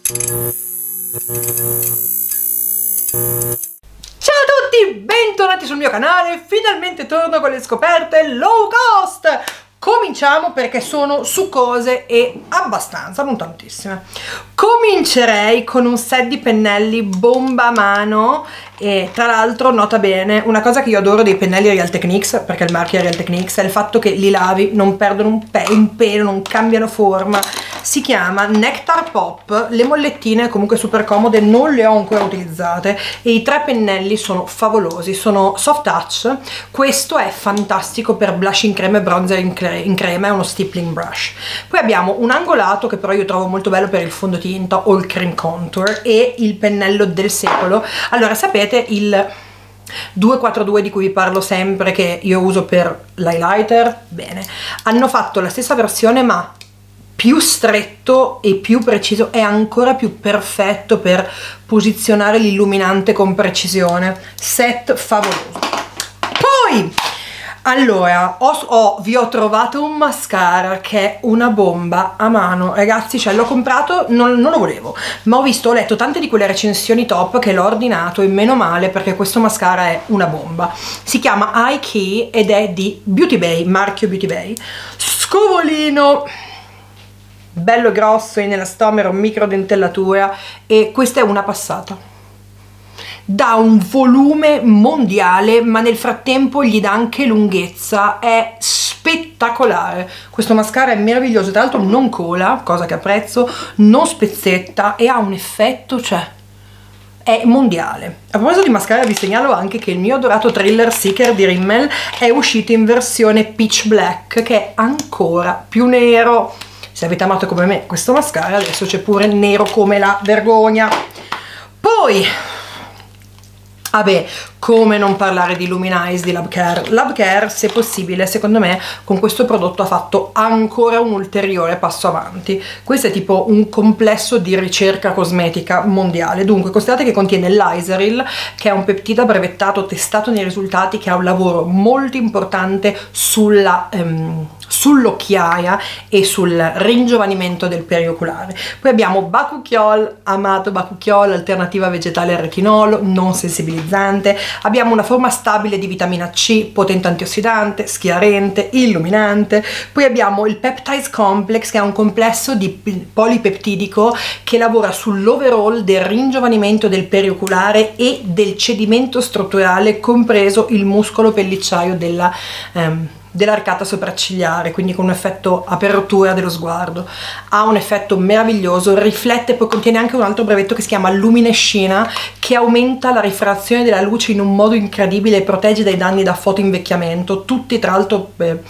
Ciao a tutti, bentornati sul mio canale, finalmente torno con le scoperte low cost. Cominciamo perché sono succose e abbastanza, non tantissime. Comincerei con un set di pennelli bomba a mano e tra l'altro nota bene, una cosa che io adoro dei pennelli Real Techniques, perché il marchio è Real Techniques, è il fatto che li lavi, non perdono un pelo, non cambiano forma. Si chiama Nectar Pop, le mollettine comunque super comode, non le ho ancora utilizzate e i tre pennelli sono favolosi, sono soft touch. Questo è fantastico per blush in crema e bronzer in crema, è uno stippling brush. Poi abbiamo un angolato che però io trovo molto bello per il fondotinta o il cream contour e il pennello del secolo. Allora sapete il 242 di cui vi parlo sempre, che io uso per l'highlighter? Bene, hanno fatto la stessa versione ma più stretto e più preciso, è ancora più perfetto per posizionare l'illuminante con precisione. Set favoloso. Poi allora vi ho trovato un mascara che è una bomba a mano, ragazzi, cioè l'ho comprato, non lo volevo, ma ho letto tante di quelle recensioni top che l'ho ordinato e meno male, perché questo mascara è una bomba. Si chiama Eye Key ed è di Beauty Bay, marchio Beauty Bay. Scovolino bello grosso in elastomero, microdentellatura, e questa è una passata. Dà un volume mondiale ma nel frattempo gli dà anche lunghezza, è spettacolare. Questo mascara è meraviglioso, tra l'altro non cola, cosa che apprezzo, non spezzetta e ha un effetto, cioè è mondiale. A proposito di mascara vi segnalo anche che il mio adorato Thriller Seeker di Rimmel è uscito in versione Peach Black, che è ancora più nero. Se avete amato come me questo mascara, adesso c'è pure nero come la vergogna. Poi vabbè, come non parlare di Luminize di Love Care. Love Care, se possibile, secondo me con questo prodotto ha fatto ancora un ulteriore passo avanti. Questo è tipo un complesso di ricerca cosmetica mondiale. Dunque considerate che contiene l'Iseril, che è un peptida brevettato testato nei risultati, che ha un lavoro molto importante sull'occhiaia e sul ringiovanimento del perioculare. Poi abbiamo Bakuchiol, amato Bakuchiol, alternativa vegetale al retinolo, non sensibilizzante. Abbiamo una forma stabile di vitamina C, potente antiossidante, schiarente, illuminante. Poi abbiamo il Peptides Complex, che è un complesso di polipeptidico che lavora sull'overall del ringiovanimento del perioculare e del cedimento strutturale, compreso il muscolo pellicciaio dell'arcata sopraccigliare, quindi con un effetto apertura dello sguardo. Ha un effetto meraviglioso, riflette, poi contiene anche un altro brevetto che si chiama Luminescina, che aumenta la rifrazione della luce in un modo incredibile e protegge dai danni da fotoinvecchiamento, tutti tra l'altro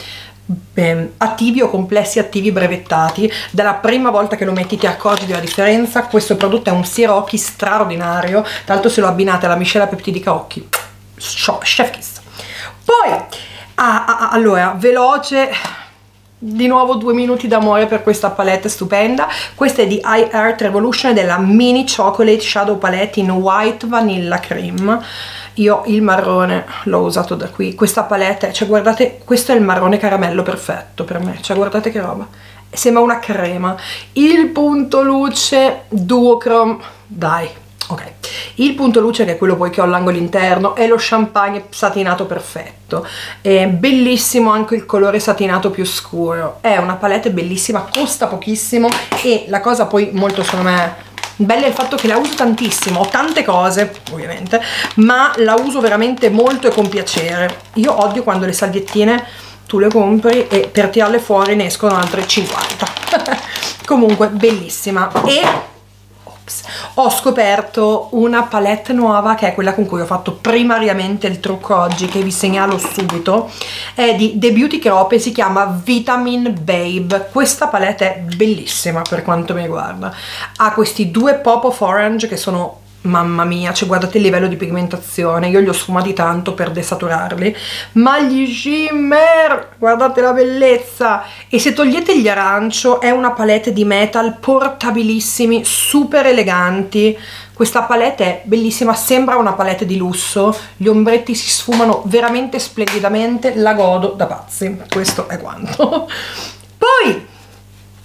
attivi o complessi attivi brevettati. Dalla prima volta che lo metti ti accorgi della differenza. Questo prodotto è un siero occhi straordinario, tra l'altro se lo abbinate alla miscela peptidica occhi, chef kiss. Poi allora, veloce, di nuovo 2 minuti d'amore per questa palette stupenda. Questa è di iHeart Revolution, della Mini Chocolate Shadow Palette in White Vanilla Cream. Io il marrone l'ho usato da qui. Questa palette, cioè guardate, questo è il marrone caramello perfetto per me, cioè guardate che roba, sembra una crema. Il punto luce duochrome, dai, ok, il punto luce, che è quello poi che ho all'angolo interno, è lo champagne satinato perfetto. È bellissimo anche il colore satinato più scuro, è una palette bellissima, costa pochissimo e la cosa poi molto, secondo me, bella è il fatto che la uso tantissimo. Ho tante cose ovviamente, ma la uso veramente molto e con piacere. Io odio quando le salviettine tu le compri e per tirarle fuori ne escono altre 50. Comunque bellissima. E ho scoperto una palette nuova, che è quella con cui ho fatto primariamente il trucco oggi, che vi segnalo subito. È di The Beauty Crop e si chiama Vitamin Babe. Questa palette è bellissima per quanto mi riguarda. Ha questi due pop of orange che sono, mamma mia, cioè guardate il livello di pigmentazione, io li ho sfumati tanto per desaturarli, ma gli shimmer, guardate la bellezza. E se togliete gli arancio è una palette di metal portabilissimi, super eleganti. Questa palette è bellissima, sembra una palette di lusso, gli ombretti si sfumano veramente splendidamente, la godo da pazzi, questo è quanto. Poi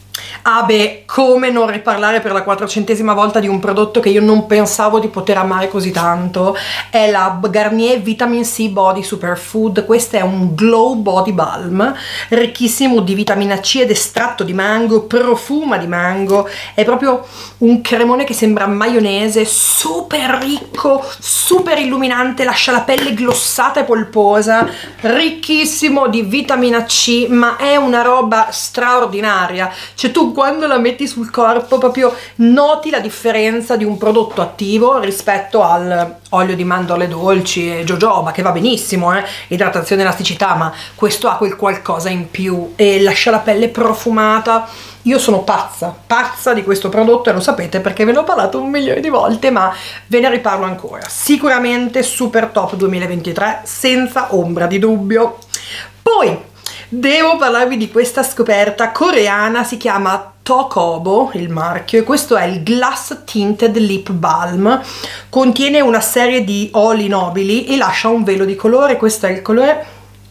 Ah beh, come non riparlare per la 400ª volta di un prodotto che io non pensavo di poter amare così tanto. È la Garnier Vitamin C Body Superfood. Questo è un Glow Body Balm ricchissimo di vitamina C ed estratto di mango, profuma di mango, è proprio un cremone che sembra maionese, super ricco, super illuminante, lascia la pelle glossata e polposa, ricchissimo di vitamina C, ma è una roba straordinaria. Cioè tu quando la metti sul corpo proprio noti la differenza di un prodotto attivo rispetto al olio di mandorle dolci e jojoba, che va benissimo, idratazione e elasticità, ma questo ha quel qualcosa in più e lascia la pelle profumata. Io sono pazza di questo prodotto e lo sapete perché ve ne ho parlato 1 milione di volte, ma ve ne riparlo ancora. Sicuramente super top 2023, senza ombra di dubbio. Poi devo parlarvi di questa scoperta coreana, si chiama Tokobo il marchio, e questo è il Glass Tinted Lip Balm. Contiene una serie di oli nobili e lascia un velo di colore. Questo è il colore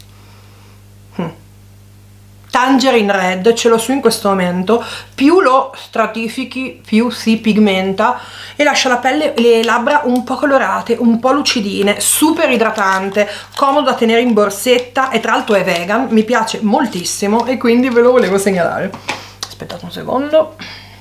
Tangerine Red, ce l'ho su in questo momento. Più lo stratifichi più si pigmenta e lascia la pelle e le labbra un po' colorate, un po' lucidine, super idratante, comodo da tenere in borsetta e tra l'altro è vegan, mi piace moltissimo e quindi ve lo volevo segnalare. Aspettate un secondo,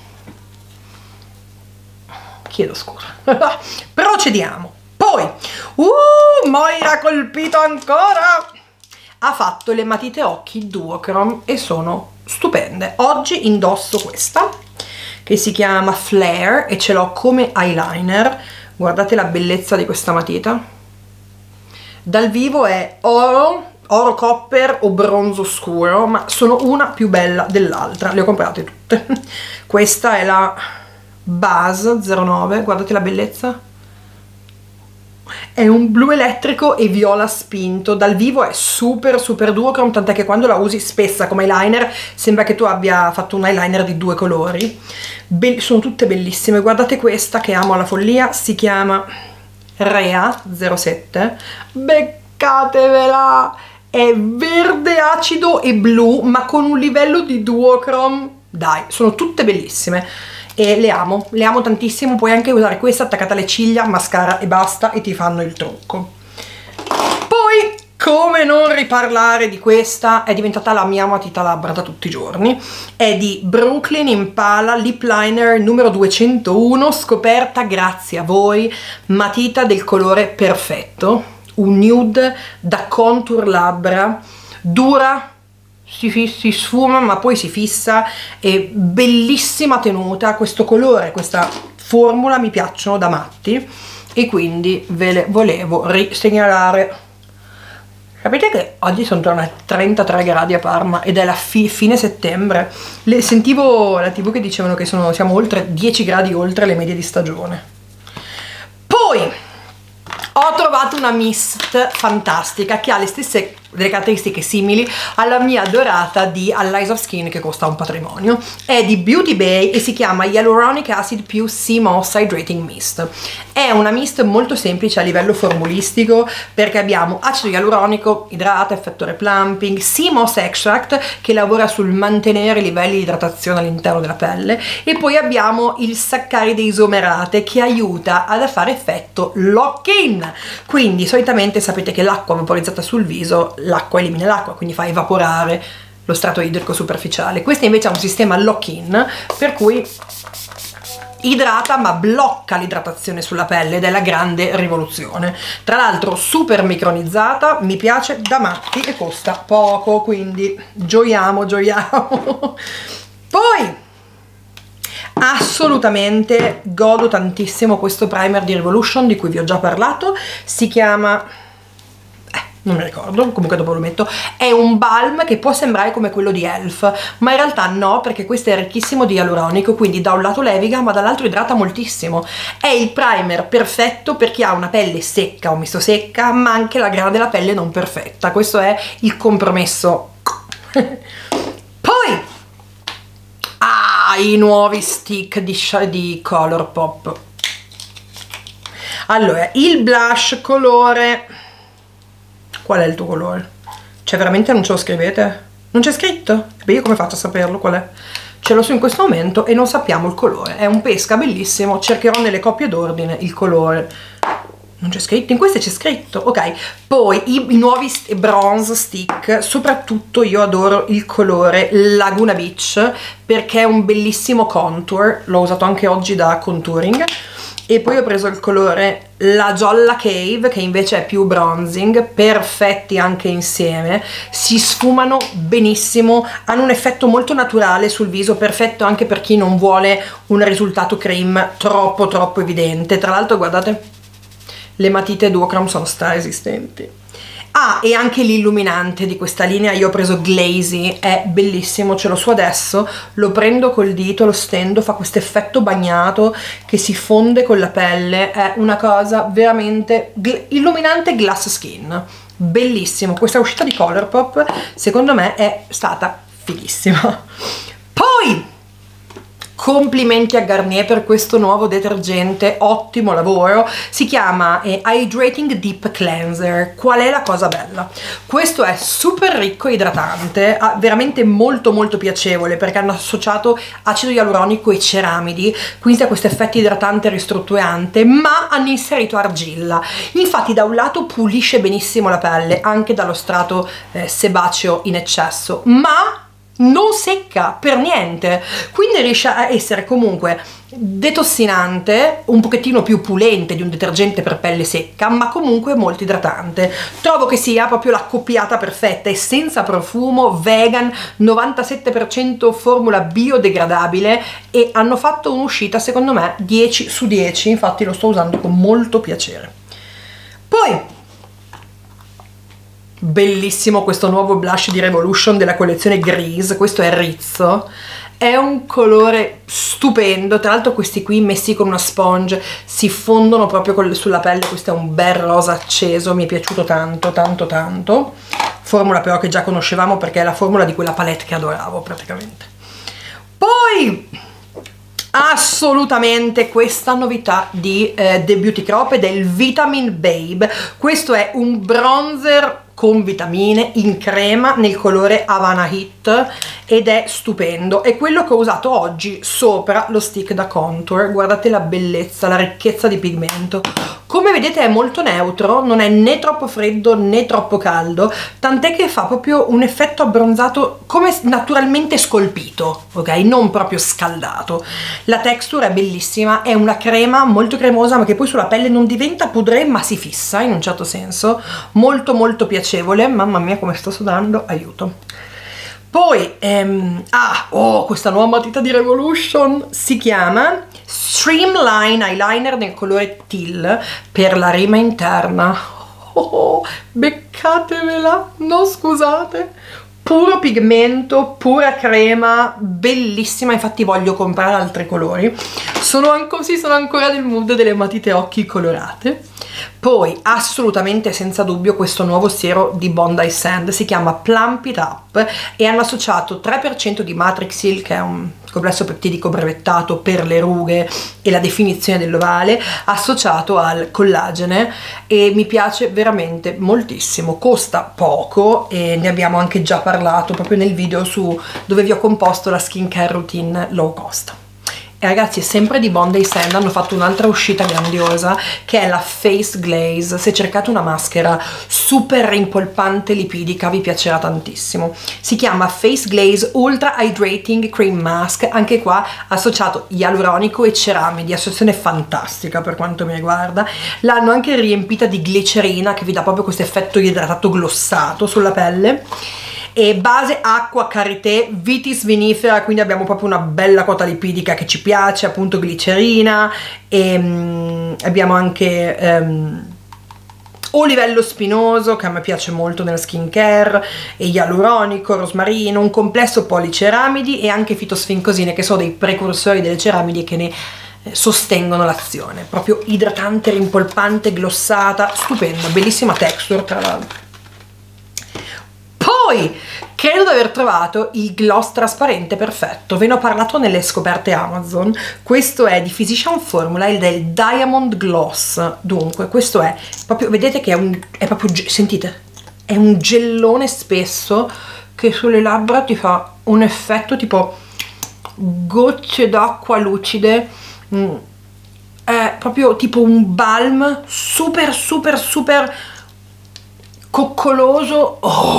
chiedo scusa. Procediamo. Poi Moira colpito ancora, ha fatto le matite occhi Duochrome e sono stupende. Oggi indosso questa che si chiama Flare e ce l'ho come eyeliner. Guardate la bellezza di questa matita. Dal vivo è oro copper o bronzo scuro, ma sono una più bella dell'altra, le ho comprate tutte. Questa è la Base 09, guardate la bellezza. È un blu elettrico e viola spinto, dal vivo è super duochrome, tant'è che quando la usi spessa come eyeliner sembra che tu abbia fatto un eyeliner di 2 colori. Sono tutte bellissime. Guardate questa che amo alla follia, si chiama Rea 07, beccatevela, è verde acido e blu ma con un livello di duochrome, dai, sono tutte bellissime e le amo tantissimo. Puoi anche usare questa attaccata alle ciglia, mascara e basta e ti fanno il trucco. Poi come non riparlare di questa, è diventata la mia matita labbra da tutti i giorni, è di Brooklyn Impala Lip Liner numero 201, scoperta grazie a voi, matita del colore perfetto, un nude da contour labbra, dura, si sfuma ma poi si fissa, e bellissima tenuta. Questo colore, questa formula mi piacciono da matti e quindi ve le volevo risegnalare. Capite che oggi sono tornati 33 gradi a Parma ed è la fine settembre. Sentivo la TV che dicevano che siamo oltre 10 gradi oltre le medie di stagione. Poi ho trovato una mist fantastica che ha delle caratteristiche simili alla mia adorata di Allies of Skin, che costa un patrimonio. È di Beauty Bay e si chiama Hyaluronic Acid più Sea Moss Hydrating Mist. È una mist molto semplice a livello formulistico perché abbiamo acido ialuronico, idrata, effetto replumping, Sea Moss Extract che lavora sul mantenere i livelli di idratazione all'interno della pelle, e poi abbiamo il saccaride isomerate che aiuta ad fare effetto lock-in. Quindi solitamente sapete che l'acqua vaporizzata sul viso, l'acqua elimina l'acqua, quindi fa evaporare lo strato idrico superficiale. Questa invece ha un sistema lock-in per cui idrata ma blocca l'idratazione sulla pelle ed è la grande rivoluzione. Tra l'altro super micronizzata, mi piace da matti e costa poco, quindi gioiamo. Poi assolutamente godo tantissimo questo primer di Revolution di cui vi ho già parlato, si chiama non mi ricordo, comunque dopo lo metto. È un balm che può sembrare come quello di Elf, ma in realtà no, perché questo è ricchissimo di ialuronico, quindi da un lato leviga ma dall'altro idrata moltissimo. È il primer perfetto per chi ha una pelle secca o misto secca ma anche la grana della pelle non perfetta. Questo è il compromesso. Poi i nuovi stick di Colourpop. Allora, il blush colore, qual è il tuo colore? Cioè veramente non ce lo scrivete? Non c'è scritto? Beh, io come faccio a saperlo qual è? ce l'ho su in questo momento e non sappiamo il colore. È un pesca bellissimo, cercherò nelle coppie d'ordine il colore. Non c'è scritto? In queste c'è scritto, ok. Poi i nuovi bronze stick, soprattutto io adoro il colore Laguna Beach perché è un bellissimo contour, l'ho usato anche oggi da contouring. E poi ho preso il colore La Jolla Cave, che invece è più bronzing, perfetti anche insieme, si sfumano benissimo, hanno un effetto molto naturale sul viso, perfetto anche per chi non vuole un risultato cream troppo evidente. Tra l'altro guardate, le matite duochrome sono resistenti. Ah, e anche l'illuminante di questa linea io ho preso Glazy, è bellissimo, ce l'ho su adesso, lo prendo col dito, lo stendo, fa questo effetto bagnato che si fonde con la pelle, è una cosa veramente illuminante glass skin, bellissimo. Questa uscita di Colourpop secondo me è stata fighissima. Poi complimenti a Garnier per questo nuovo detergente, ottimo lavoro, si chiama Hydrating Deep Cleanser. Qual è la cosa bella? Questo è super ricco e idratante, veramente molto piacevole perché hanno associato acido ialuronico e ceramidi, quindi ha questo effetto idratante e ristrutturante, ma hanno inserito argilla. Infatti da un lato pulisce benissimo la pelle anche dallo strato sebaceo in eccesso, ma non secca per niente, quindi riesce a essere comunque detossinante, un pochettino più pulente di un detergente per pelle secca, ma comunque molto idratante. Trovo che sia proprio l'accoppiata perfetta, è senza profumo, vegan, 97% formula biodegradabile e hanno fatto un'uscita secondo me 10 su 10, infatti lo sto usando con molto piacere. Poi bellissimo questo nuovo blush di Revolution della collezione Grease, questo è Rizzo, è un colore stupendo, tra l'altro questi qui messi con una sponge si fondono proprio sulla pelle, questo è un bel rosa acceso, mi è piaciuto tanto, formula però che già conoscevamo perché è la formula di quella palette che adoravo praticamente. Poi assolutamente questa novità di The Beauty Crop ed è il Vitamin Babe, questo è un bronzer con vitamine in crema nel colore Havana Heat ed è stupendo, è quello che ho usato oggi sopra lo stick da contour. Guardate la bellezza, la ricchezza di pigmento, come vedete è molto neutro, non è né troppo freddo né troppo caldo, tant'è che fa proprio un effetto abbronzato come naturalmente scolpito, ok? Non proprio scaldato. La texture è bellissima, è una crema molto cremosa ma che poi sulla pelle non diventa poudre ma si fissa in un certo senso, molto piacevole. Mamma mia come sto sudando, aiuto. Poi questa nuova matita di Revolution si chiama Streamline Eyeliner nel colore Teal per la rima interna. Beccatevela, no scusate, puro pigmento, pura crema, bellissima, infatti voglio comprare altri colori. Sono ancora nel mood delle matite occhi colorate. Poi assolutamente senza dubbio questo nuovo siero di Bondi Sand, si chiama Plump It Up e hanno associato 3% di Matrixyl, che è un complesso peptidico brevettato per le rughe e la definizione dell'ovale, associato al collagene, e mi piace veramente moltissimo, costa poco e ne abbiamo anche già parlato proprio nel video dove vi ho composto la skincare routine low cost. E ragazzi, sempre di Bondi Sand hanno fatto un'altra uscita grandiosa che è la Face Glaze. Se cercate una maschera super rimpolpante lipidica vi piacerà tantissimo. Si chiama Face Glaze Ultra Hydrating Cream Mask, anche qua associato ialuronico e ceramidi, associazione fantastica per quanto mi riguarda. L'hanno anche riempita di glicerina che vi dà proprio questo effetto idratato glossato sulla pelle. E base acqua, karité, vitis vinifera, quindi abbiamo proprio una bella quota lipidica che ci piace, appunto glicerina, e abbiamo anche olivello spinoso che a me piace molto nella skincare, e ialuronico, rosmarino, un complesso policeramidi e anche fitosfincosine che sono dei precursori delle ceramidi che ne sostengono l'azione, proprio idratante, rimpolpante, glossata, stupenda, bellissima texture tra l'altro. Poi credo di aver trovato il gloss trasparente perfetto, ve ne ho parlato nelle scoperte Amazon. Questo è di Physician Formula, il del Diamond Gloss. Dunque questo è proprio, vedete che è proprio, sentite, è un gellone spesso che sulle labbra ti fa un effetto tipo gocce d'acqua lucide, è proprio tipo un balm super super super coccoloso.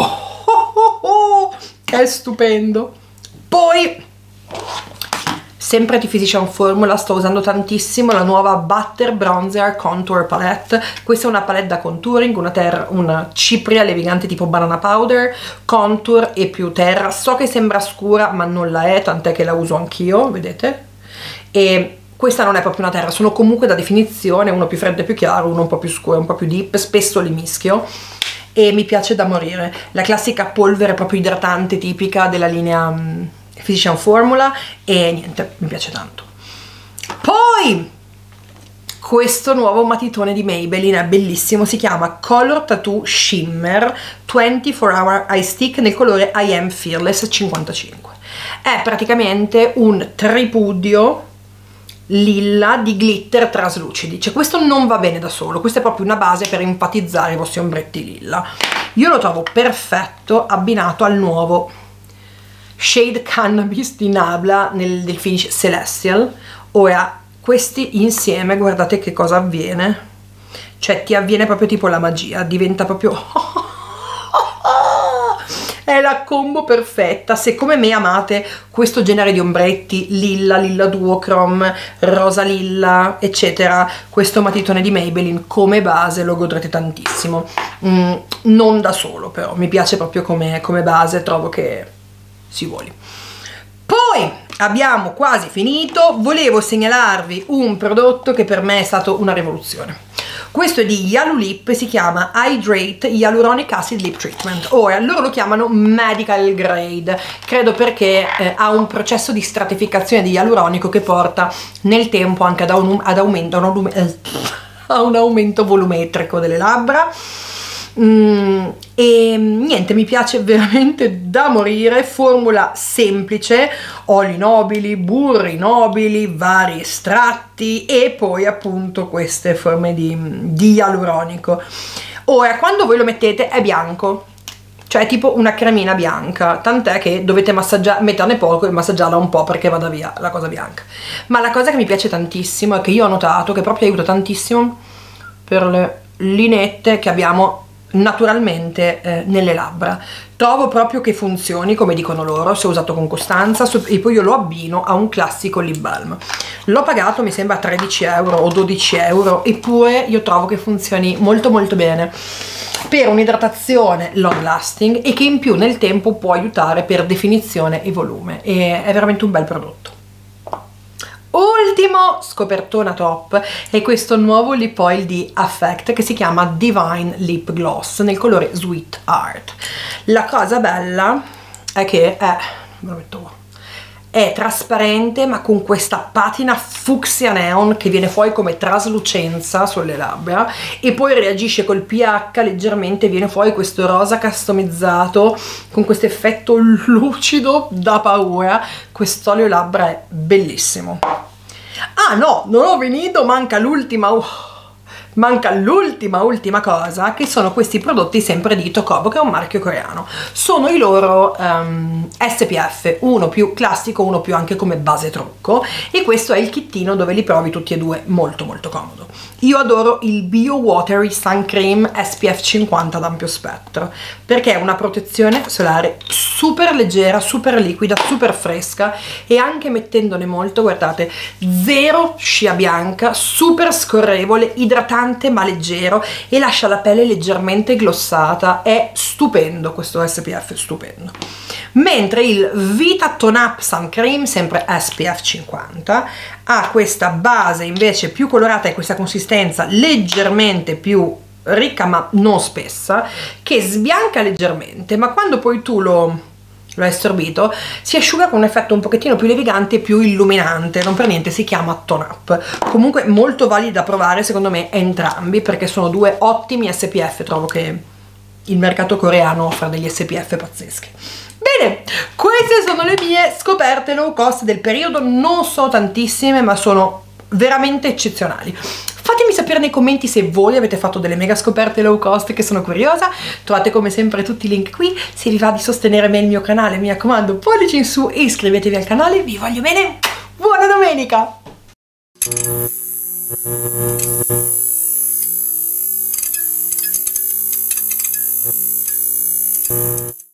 È stupendo. Poi sempre di Physicians Formula sto usando tantissimo la nuova Butter Bronzer Contour Palette. Questa è una palette da contouring, una cipria levigante tipo banana powder, contour e più terra. So che sembra scura ma non la è, tant'è che la uso anch'io, vedete? E questa non è proprio una terra, sono comunque da definizione, uno più freddo e più chiaro, uno un po' più scuro, un po' più deep, spesso li mischio e mi piace da morire. La classica polvere proprio idratante tipica della linea Physicians Formula e niente, mi piace tanto. Poi questo nuovo matitone di Maybelline è bellissimo, si chiama Color Tattoo Shimmer 24 Hour Eye Stick nel colore I Am Fearless 55. È praticamente un tripudio lilla di glitter traslucidi, cioè questo non va bene da solo, questa è proprio una base per enfatizzare i vostri ombretti lilla. Io lo trovo perfetto abbinato al nuovo Shade Cannabis di Nabla del finish Celestial. Ora questi insieme guardate che cosa avviene, cioè ti avviene proprio tipo la magia, diventa proprio è la combo perfetta. Se come me amate questo genere di ombretti lilla, lilla duochrome, rosa lilla eccetera, questo matitone di Maybelline come base lo godrete tantissimo. Non da solo però, mi piace proprio come base, trovo che si voli. Poi abbiamo quasi finito, volevo segnalarvi un prodotto che per me è stato una rivoluzione. Questo è di Yalu Lip, si chiama Hydrate Hyaluronic Acid Lip Treatment. Ora loro lo chiamano medical grade, credo perché ha un processo di stratificazione di ialuronico che porta nel tempo anche a un aumento volumetrico delle labbra. E niente, mi piace veramente da morire, formula semplice, oli nobili, burri nobili, vari estratti e poi appunto queste forme di ialuronico. Ora quando voi lo mettete è bianco, cioè è tipo una cremina bianca, tant'è che dovete metterne poco e massaggiarla un po' perché vada via la cosa bianca. Ma la cosa che mi piace tantissimo è che io ho notato che proprio aiuta tantissimo per le linette che abbiamo naturalmente nelle labbra. Trovo proprio che funzioni come dicono loro, se usato con costanza, e poi io lo abbino a un classico lip balm. L'ho pagato mi sembra 13 euro o 12 euro, eppure io trovo che funzioni molto molto bene per un'idratazione long lasting e che in più nel tempo può aiutare per definizione e volume, e è veramente un bel prodotto. Ultimo scopertona top è questo nuovo lip oil di Affect che si chiama Divine Lip Gloss nel colore Sweet Heart. La cosa bella è che è trasparente ma con questa patina fucsia neon che viene fuori come traslucenza sulle labbra e poi reagisce col pH leggermente, viene fuori questo rosa customizzato con questo effetto lucido da paura. Quest'olio labbra è bellissimo. Ah no, non ho finito, manca l'ultima cosa, che sono questi prodotti sempre di Tokobo, che è un marchio coreano. Sono i loro SPF, uno più classico, uno più anche come base trucco, e questo è il kittino dove li provi tutti e due, molto molto comodo. Io adoro il Bio Watery Sun Cream SPF 50 ad ampio spettro, perché è una protezione solare super leggera, super liquida, super fresca, e anche mettendone molto, guardate, zero scia bianca, super scorrevole, idratante ma leggero, e lascia la pelle leggermente glossata. È stupendo questo SPF, stupendo. Mentre il Vita Tone Up Sun Cream, sempre SPF 50, ha questa base invece più colorata e questa consistenza leggermente più ricca ma non spessa, che sbianca leggermente, ma quando poi tu lo hai assorbito si asciuga con un effetto un pochettino più levigante e più illuminante. Non per niente si chiama Tone Up. Comunque molto validi da provare secondo me entrambi, perché sono due ottimi SPF. Trovo che il mercato coreano offra degli SPF pazzeschi. Bene, queste sono le mie scoperte low cost del periodo. Non sono tantissime ma sono veramente eccezionali. Fatemi sapere sapere nei commenti se voi avete fatto delle mega scoperte low cost, che sono curiosa. Trovate come sempre tutti i link qui. Se vi va di sostenere me e il mio canale, mi raccomando, pollici in su e iscrivetevi al canale. Vi voglio bene, buona domenica!